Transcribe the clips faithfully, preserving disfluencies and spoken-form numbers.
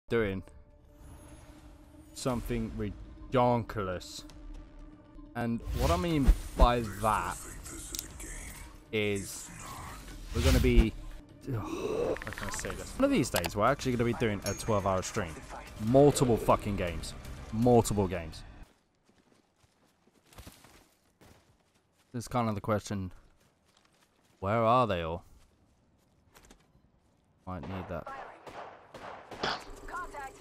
doing something ridiculous. And what I mean by that is we're going to be... Oh, how can I say this? One of these days, we're actually going to be doing a twelve hour stream. Multiple fucking games. Multiple games. This is kind of the question. Where are they all? Might need that. Contact.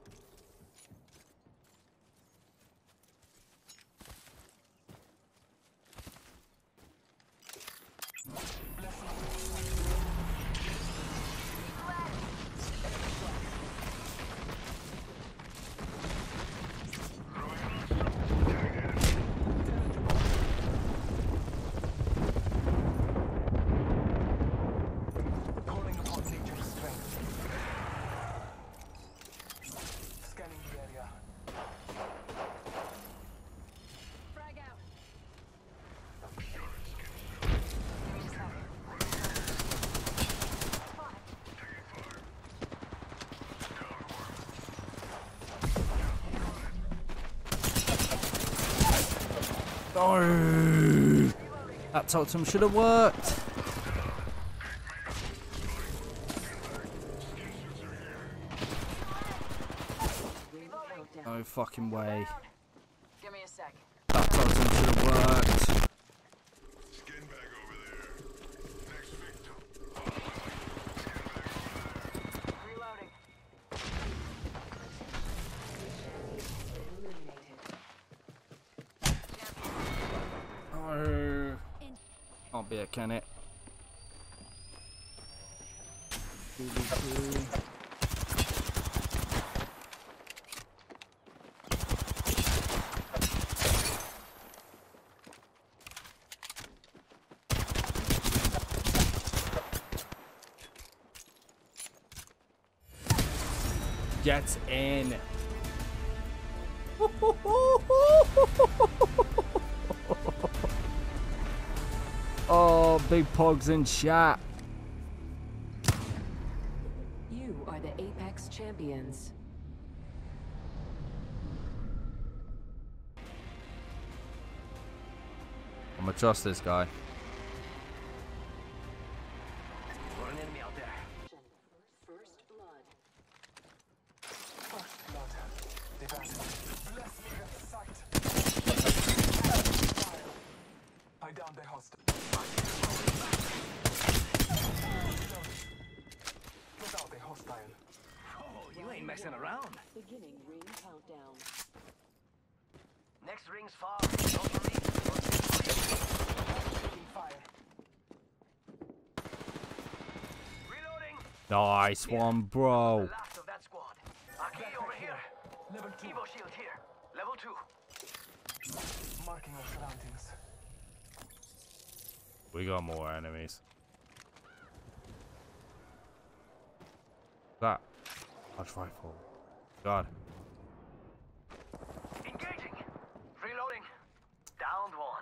No! That totem should have worked. No fucking way. Give me a sec. That totem should have worked. Skin bag over there. Next victim. Reloading. No. Can't be it, can it? Get in. Oh, big pogs in chat. You are the Apex champions. I'm gonna trust this guy. An enemy out there. First blood. First blood. They got it. Bless me with sight. I downed the hostile. Get out the hostile. Oh, you ain't messing around. Beginning ring countdown. Next ring's far. Don't worry. Taking fire. Reloading. Nice one, bro. The last of that squad. Aki over here. Level two. Evo shield here. Level two. Marking our surroundings. We got more enemies. That. Large rifle. God. Engaging. Reloading. Downed one.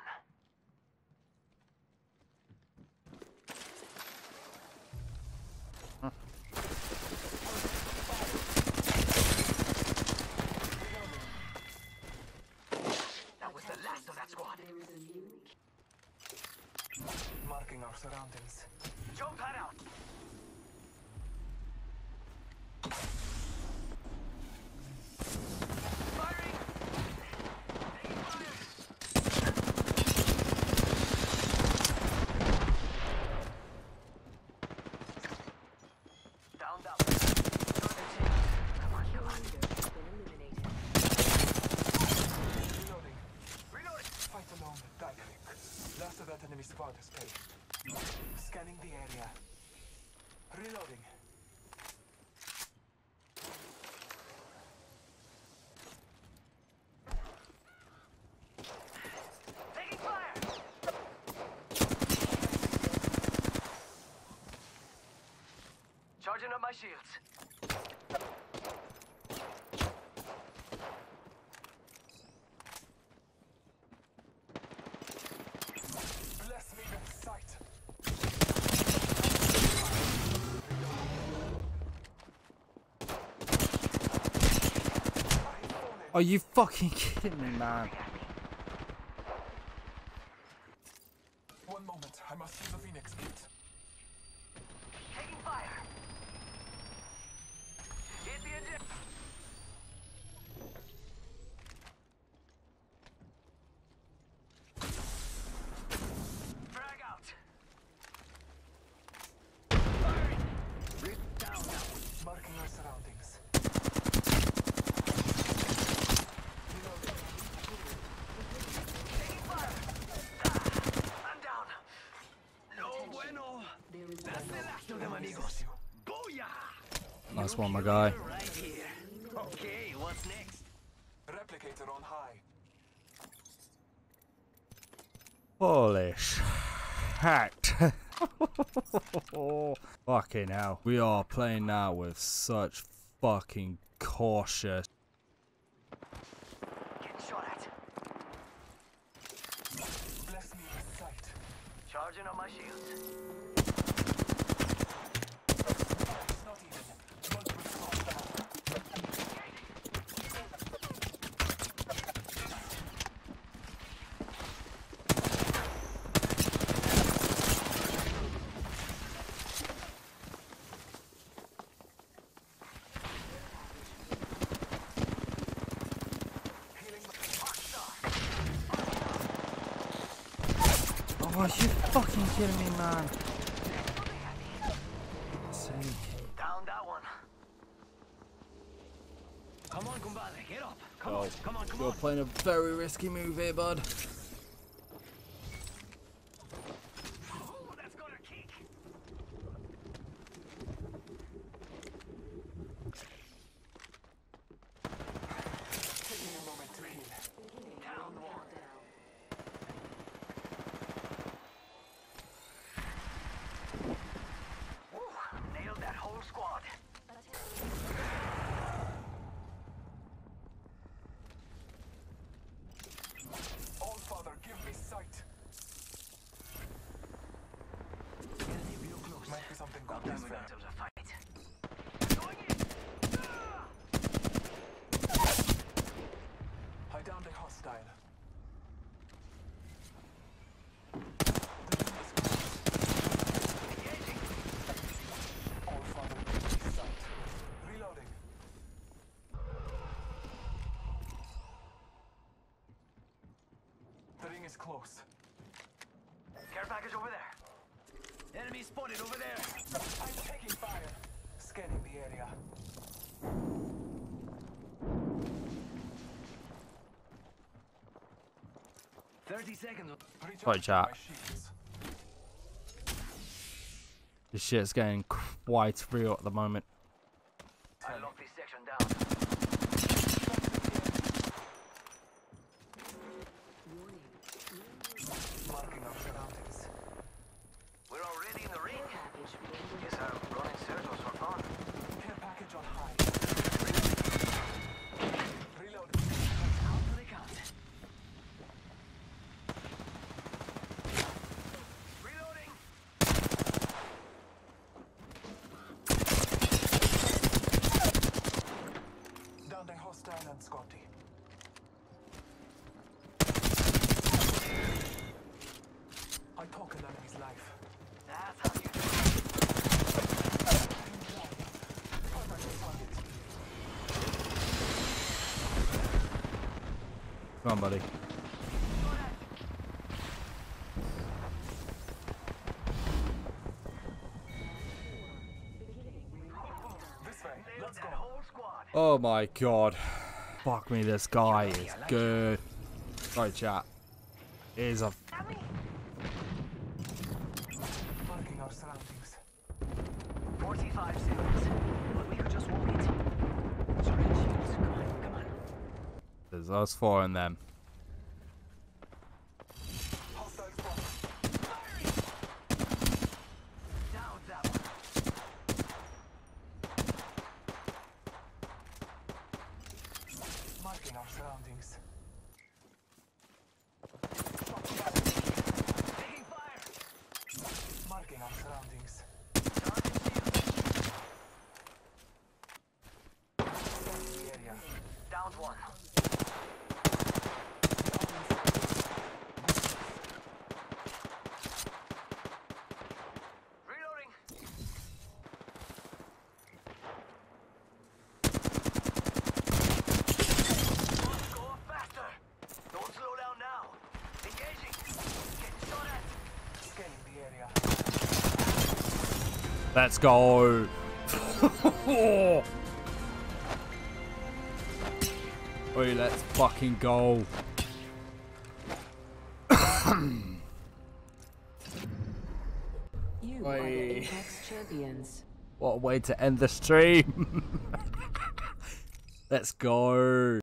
That was the last of that squad. There is a new Marking our surroundings. Jump pad out. Firing. Taking fire. Downed up. Come on, come on. been eliminated. Reloading. Reloading. Fight alone. Die quick. Last of that enemy squad is paid. Scanning the area. Reloading. Taking fire. Charging up my shields. Bless me with sight. Are you fucking kidding me, man? One moment, I must use the Phoenix kit. Taking fire. Hit the engine. Frag out. Firing. Rip down now. Marking our surroundings. Taking fire. Ah, I'm down. No bueno. There is That's the last of them, amigos. Booyah! Nice one, my guy. Right here. Okay, what's next? Replicator on high. Holy shit. Fucking hell. We are playing now with such fucking cautious. Getting shot at. Bless me with sight. Charging on my shields. It's not even. Multiple squads down. Oh, are you fucking kidding me, man? Sake. Down that one. Come on, compadre, get up. Come Oh, on, come on, come you're on. playing a very risky move here, bud. Oh, that's got a kick. Taking a moment to heal. Down one. Woo, nailed that whole squad. All Father, give me sight. Enemy real close. Might be something good Not this that way. momentum's a fight. Going in. Ah! I downed a hostile. Engaging. All Father, give me sight. Reloading. The ring is close. Care package over there. Enemy spotted over there. I'm taking fire. Scanning the area. Thirty seconds. Recharging Right, chat. my shields. This shit's getting quite real at the moment. I locked this section down. Marking our surroundings. We're already in the ring. package being Guess I'm running circles for fun. Care package on high. Reload. How do they count? Reloading. Downed a hostile and Scotty. I took an enemy's life. That's how you do it. Contact with target. Come on, buddy. This way. Nailed Let's go. that whole squad. Oh my god. Fuck me, this guy is good. Right, chat. Is a Marking our surroundings. Forty-five seconds. But we could just walk it. Charge shields. Come on, come on. there's us four in them. Hostile squad. Down that one. Marking our surroundings. Taking fire. Marking our surroundings. Charging shields. Scanning the area. Down one. Reloading. Go faster. Don't slow down now. Engaging. Getting shot at. Scanning the area. Let's go. Oi, let's fucking go. You Oi. are the Apex champions. What a way to end the stream. Let's go.